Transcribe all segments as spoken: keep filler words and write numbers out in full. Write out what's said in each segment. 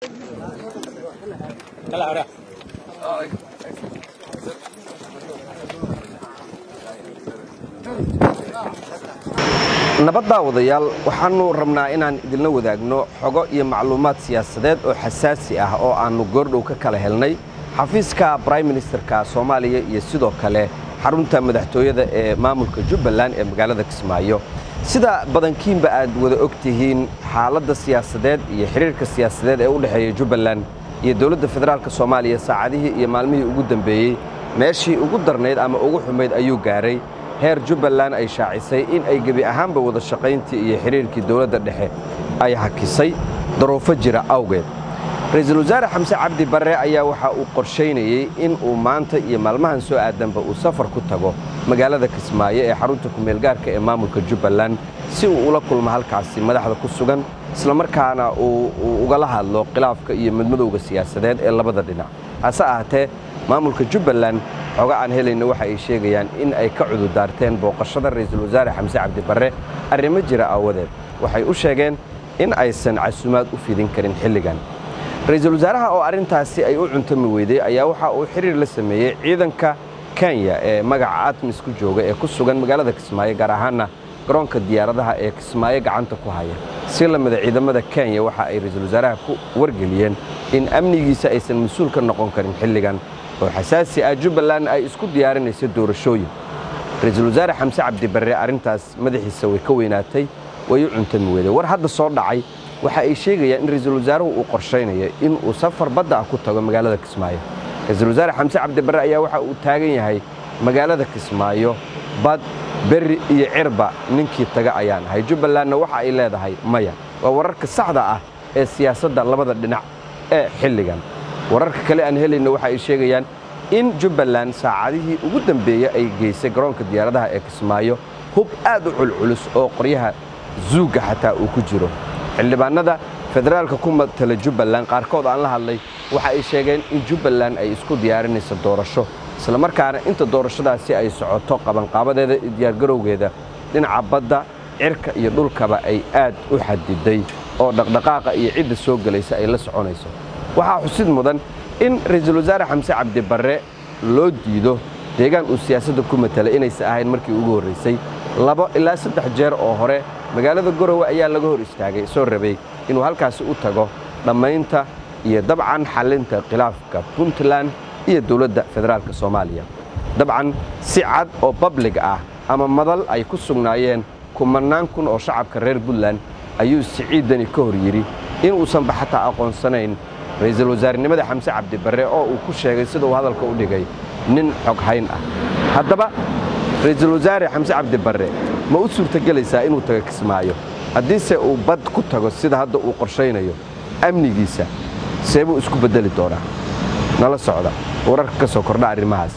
nabadda wadayaal waxaanu rabnaa inaan idinla wadaagno xogo iyo macluumaad siyaasadeed oo xasaasi ah oo aanu goordhow ka kala helnay xafiiska Prime Ministerka Soomaaliya iyo sidoo kale xarunta madaxtooyada ee maamulka Jubbaland ee magaalada Kismaayo sida badankiinba aad wada ogtihiin xaaladda siyaasadeed iyo xiriirka siyaasadeed ee u dhaxeeya Jubbaland iyo dawladda federaalka Soomaaliya saacadihii iyo maalmihii ugu dambeeyay meeshii ugu darneyd ama ugu xumeyd ayuu gaaray heer Jubbaland ay shaacisay in ay gabi ahaanba wada shaqayntii iyo xiriirkii dawladda dhexe ay hakisay daruufo jira awgeed Ra'iisul Wasaare Xamse Cabdi Barre ayaa waxa uu qorsheynayay in uu maanta iyo maalmahan soo aadanba uu safar ku tago magaalada Kismaayo ee xarunta ku meel gaarka ee maamulka Jubbaland si uu ula kulmo halkaasi madaxda ku sugan isla markaana uu uga la hadlo khilaafka iyo midmadowga siyaasadeed ee labada dhinac hase ahaatee maamulka Jubbaland xoga aan helayna waxa ay sheegayaan in ay ka cududaarteen booqashada Ra'iisul Wasaare Xamse Cabdi Barre arrimo jira awadeed waxay u sheegeen in aysan casuumaad u fidin karin xilligan Ra'iisul Wasaaraha oo arintaasi ay u cuntami weyday ayaa waxa uu xiriir la sameeyay ciidanka Kenya ee magaca ATMIS ku jooga ee ku sugan magaalada Kismaayo gaar ahaanna garoonka diyaaradaha ee Kismaayo gacanta ku haya si la mid ciidamada Kenya waxa ay Ra'iisul Wasaaraha ku wargeliyeen in amnigiisa aysan mas'uul ka noqon karin xilligan oo xasaasi ah Jubbaland ay isku diyaarinayso doorashooyin Ra'iisul Wasaare Xamse Cabdi Barre arintaas madaxiisa way ka weynaatay way u cuntami weyday war hadda soo dhacay waxa ay sheegayaan in Ra'iisul Wasaaruhu uu qorsheynayo in uu safar badda ku tago magaalada Kismaayo Ra'iisul Wasaare Xamse Cabdi Barre ayaa waxa uu taagan yahay magaalada Kismaayo bad berri iyo cirba ninkii taga ayaan ahay Jubbalandna waxa ay leedahay maya waa wararka saxda ah ee siyaasadda labada dhinac ee xilligan wararka kale aan helayna waxa ay sheegayaan in Jubbaland saacadihii ugu dambeeyay ay geysay garoonka diyaaradaha ee Kismaayo hub aad u culculus oo qoryaha zuuga xataa uu ku jiro xildhibaanada federaalka ku matala Jubbaland qaarkood aan la hadlay waxa ay sheegeen in Jubbaland ay isku diyaarinayso doorasho isla markaana inta doorashadaasi ay socoto qaban qaabadeeda diyaar garowgeeda dhinaca badda cirka iyo dhulkaba ay aad u xadiday oo dhaqdhaqaaqa iyo cid soo galaysa ay la soconayso waxa xusid mudan in Ra'iisul Wasaare Xamse Cabdi Barre loo diido deegaan uu siyaasadda ku matala inaysan ahayn markii ugu horeysay laba ilaa saddex jeer oo hore magaalada Garowe ayaa laga hor istaagay soo rabay inuu halkaas u tago dhamaynta iyo dabcan xalinta khilaafka Puntland iyo dawladda federaalka Soomaaliya dabcan si cad oo public ah ama madal ay ku sugnaayeen kumanaan kun oo shacabka reer Puntland ayuu siciidani ka hor yiri in uusan baxata aqoonsanayn Ra'iisul Wasaarenimada Xamse Cabdi Barre oo uu ku sheegay sida uu hadalka u dhigay nin xog hayn ah haddaba Ra'iisul Wasaare Xamse Cabdi Barre ma u suurtagelaysaa inuu tago Kismaayo haddii se uu bad ku tago sida hadda uu qorsheynayo amnigiisa seebuu isku bedeli doonaa nala socda wararka ka soo kordha arrimahaas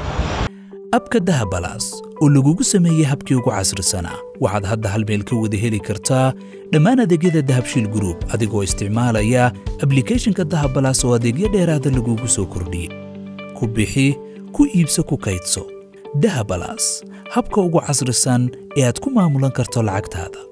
abka dahabalaas oo lagugu sameeyay habkii ugu casrisanaa waxaad hadda hal meel ka wada heli kartaa dhammaan adeegyada Dahabshiil Group adigoo isticmaalaya applicationka Dahabalaas oo adeegyo dheeraad ah lagugu soo kordhiyay ku bixi ku iibso ku kaydso Dahabalaas habka ugu casrisan ee aad ku maamulan karto lacagtaada